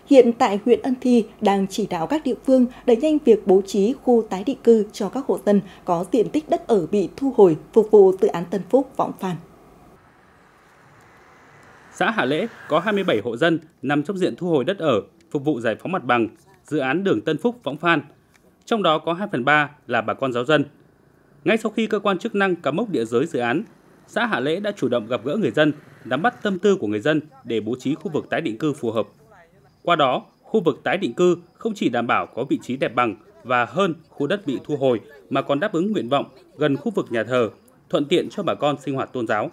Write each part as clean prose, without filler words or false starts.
Hiện tại huyện Ân Thi đang chỉ đạo các địa phương đẩy nhanh việc bố trí khu tái định cư cho các hộ dân có diện tích đất ở bị thu hồi phục vụ dự án Tân Phúc Võng Phan. Xã Hạ Lễ có 27 hộ dân nằm trong diện thu hồi đất ở phục vụ giải phóng mặt bằng dự án đường Tân Phúc Võng Phan. Trong đó có 2/3 là bà con giáo dân. Ngay sau khi cơ quan chức năng cắm mốc địa giới dự án, xã Hạ Lễ đã chủ động gặp gỡ người dân, nắm bắt tâm tư của người dân để bố trí khu vực tái định cư phù hợp. Qua đó, khu vực tái định cư không chỉ đảm bảo có vị trí đẹp bằng và hơn khu đất bị thu hồi mà còn đáp ứng nguyện vọng gần khu vực nhà thờ, thuận tiện cho bà con sinh hoạt tôn giáo.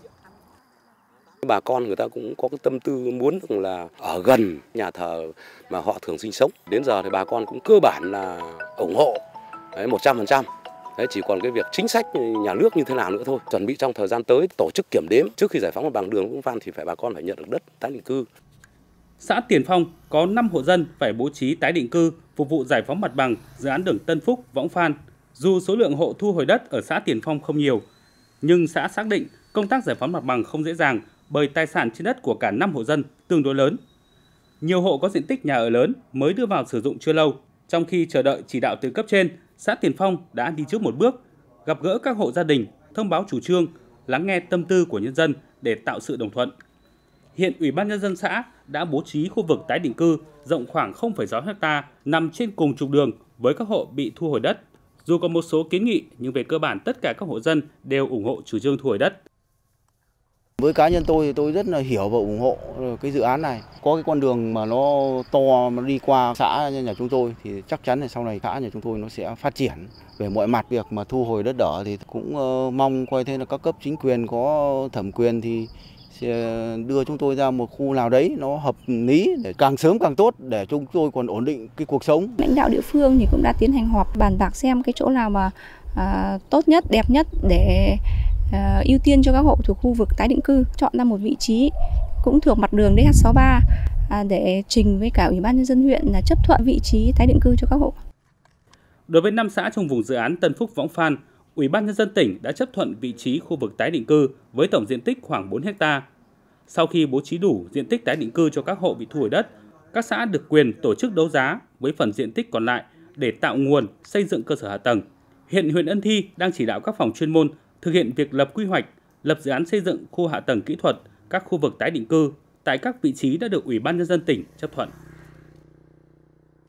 Bà con người ta cũng có cái tâm tư muốn là ở gần nhà thờ mà họ thường sinh sống. Đến giờ thì bà con cũng cơ bản là ủng hộ 100%. Đấy, chỉ còn cái việc chính sách nhà nước như thế nào nữa thôi. Chuẩn bị trong thời gian tới tổ chức kiểm đếm trước khi giải phóng mặt bằng đường Võng Phan thì bà con phải nhận được đất tái định cư. Xã Tiền Phong có 5 hộ dân phải bố trí tái định cư phục vụ giải phóng mặt bằng dự án đường Tân Phúc Võng Phan. Dù số lượng hộ thu hồi đất ở xã Tiền Phong không nhiều, nhưng xã xác định công tác giải phóng mặt bằng không dễ dàng bởi tài sản trên đất của cả 5 hộ dân tương đối lớn. Nhiều hộ có diện tích nhà ở lớn mới đưa vào sử dụng chưa lâu. Trong khi chờ đợi chỉ đạo từ cấp trên, xã Tiền Phong đã đi trước một bước, gặp gỡ các hộ gia đình, thông báo chủ trương, lắng nghe tâm tư của nhân dân để tạo sự đồng thuận. Hiện Ủy ban Nhân dân xã đã bố trí khu vực tái định cư rộng khoảng 0,6 ha nằm trên cùng trục đường với các hộ bị thu hồi đất. Dù có một số kiến nghị nhưng về cơ bản tất cả các hộ dân đều ủng hộ chủ trương thu hồi đất. Với cá nhân tôi thì tôi rất là hiểu và ủng hộ cái dự án này. Có cái con đường mà nó to mà đi qua xã nhà chúng tôi thì chắc chắn là sau này xã nhà chúng tôi nó sẽ phát triển về mọi mặt. Việc mà thu hồi đất đỏ thì cũng mong coi thế là các cấp chính quyền có thẩm quyền thì sẽ đưa chúng tôi ra một khu nào đấy nó hợp lý để càng sớm càng tốt để chúng tôi còn ổn định cái cuộc sống. Lãnh đạo địa phương thì cũng đã tiến hành họp bàn bạc xem cái chỗ nào mà tốt nhất, đẹp nhất để ưu tiên cho các hộ thuộc khu vực tái định cư, chọn ra một vị trí cũng thuộc mặt đường DH63 để trình với cả Ủy ban Nhân dân huyện là chấp thuận vị trí tái định cư cho các hộ. Đối với 5 xã trong vùng dự án Tân Phúc Võng Phan, Ủy ban Nhân dân tỉnh đã chấp thuận vị trí khu vực tái định cư với tổng diện tích khoảng 4 ha. Sau khi bố trí đủ diện tích tái định cư cho các hộ bị thu hồi đất, các xã được quyền tổ chức đấu giá với phần diện tích còn lại để tạo nguồn xây dựng cơ sở hạ tầng. Hiện huyện Ân Thi đang chỉ đạo các phòng chuyên môn thực hiện việc lập quy hoạch, lập dự án xây dựng khu hạ tầng kỹ thuật, các khu vực tái định cư tại các vị trí đã được Ủy ban Nhân dân tỉnh chấp thuận.